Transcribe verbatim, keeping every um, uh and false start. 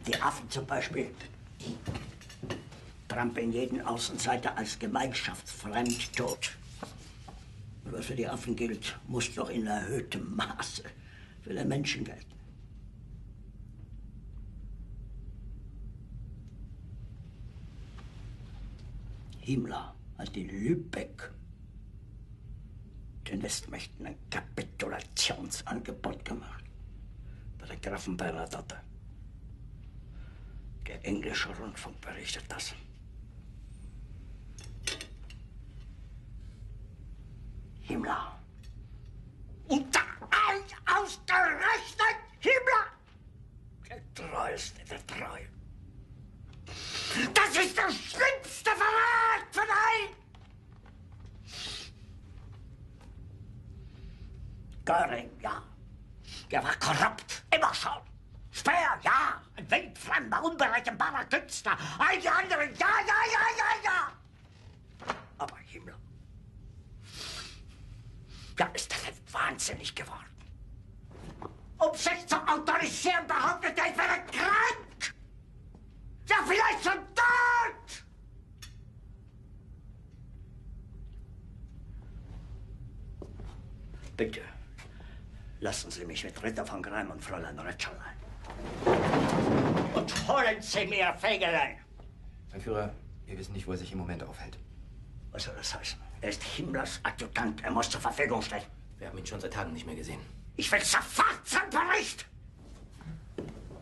Die Affen zum Beispiel trampeln jeden Außenseiter als gemeinschaftsfremd tot. Und was für die Affen gilt, muss doch in erhöhtem Maße für den Menschen gelten. Himmler hat in Lübeck den Westmächten ein Kapitulationsangebot gemacht. Bei der Grafen Bernadotte. Der englische Rundfunk berichtet das. Himmler. Und da ausgerechnet Himmler! Der Treueste der Treuen. Das ist der schlimmste Verrat von allen! Göring, ja. Der war korrupt, immer schon. Speer, ja. Ein wildfremder, unberechenbarer Künstler. All die anderen, ja, ja, ja, ja, ja. Aber Himmler. Ja, ist das jetzt wahnsinnig geworden. Um sich zu autorisieren, behauptet er, ich wäre krank. Ja, vielleicht schon tot. Bitte, lassen Sie mich mit Ritter von Greim und Fräulein Retscherlein. Und holen Sie mir Fegelein. Mein Führer, wir wissen nicht, wo er sich im Moment aufhält. Was soll das heißen? Er ist Himmlers Adjutant. Er muss zur Verfügung stehen. Wir haben ihn schon seit Tagen nicht mehr gesehen. Ich will sofort zum Bericht.